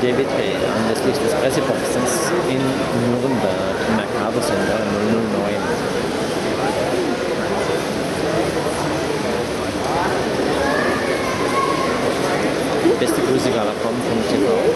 DWT anlässlich des Presseboxens in Nürnberg, Mercator-Sender 009. Beste Grüße, Gala vom TV.